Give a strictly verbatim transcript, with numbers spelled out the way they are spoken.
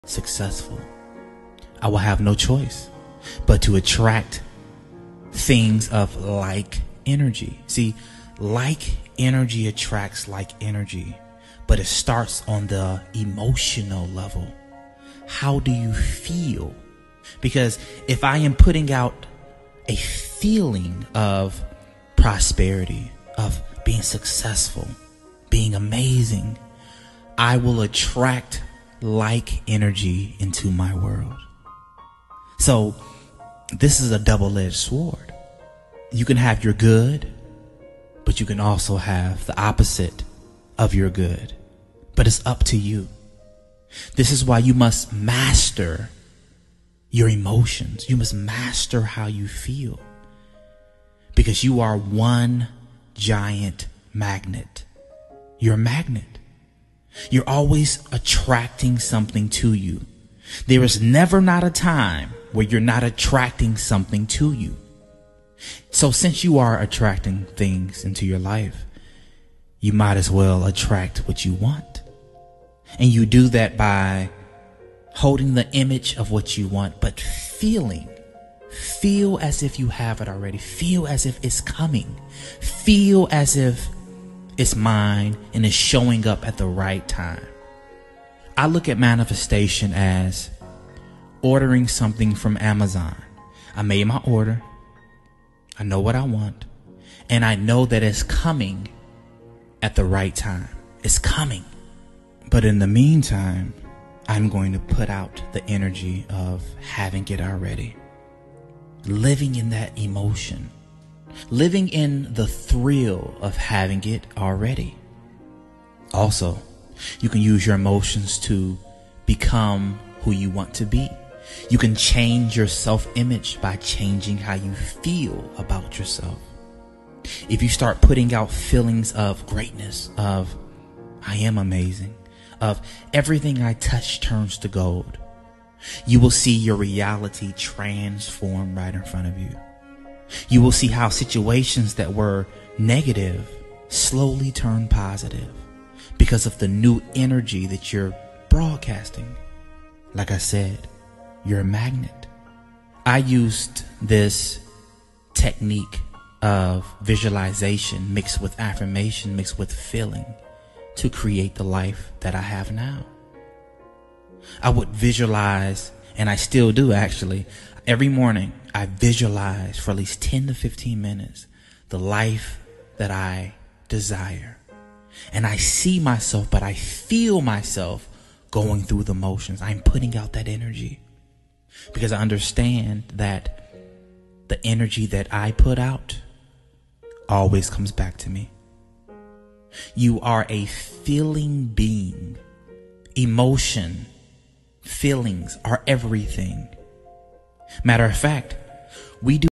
successful, I will have no choice but to attract things of like energy. See, like energy attracts like energy, but it starts on the emotional level. How do you feel? Because if I am putting out a feeling of prosperity, of being successful, being amazing, I will attract like energy into my world. So this is a double-edged sword. You can have your good, but you can also have the opposite of your good. But it's up to you. This is why you must master your emotions. You must master how you feel. Because you are one giant magnet. You're a magnet. You're always attracting something to you. There is never not a time where you're not attracting something to you. So since you are attracting things into your life, you might as well attract what you want. And you do that by holding the image of what you want, but feeling. Feel as if you have it already. Feel as if it's coming. Feel as if it's mine and it's showing up at the right time. I look at manifestation as ordering something from Amazon. I made my order. I know what I want. And I know that it's coming at the right time. It's coming. But in the meantime, I'm going to put out the energy of having it already. Living in that emotion. Living in the thrill of having it already. Also, you can use your emotions to become who you want to be. You can change your self-image by changing how you feel about yourself. If you start putting out feelings of greatness, of I am amazing, of everything I touch turns to gold, you will see your reality transform right in front of you. You will see how situations that were negative slowly turn positive because of the new energy that you're broadcasting. Like I said, you're a magnet. I used this technique of visualization mixed with affirmation, mixed with feeling to create the life that I have now. I would visualize, and I still do actually, every morning I visualize for at least ten to fifteen minutes the life that I desire. And I see myself, but I feel myself going through the motions. I'm putting out that energy because I understand that the energy that I put out always comes back to me. You are a feeling being. Emotion, feelings are everything. Matter of fact, we do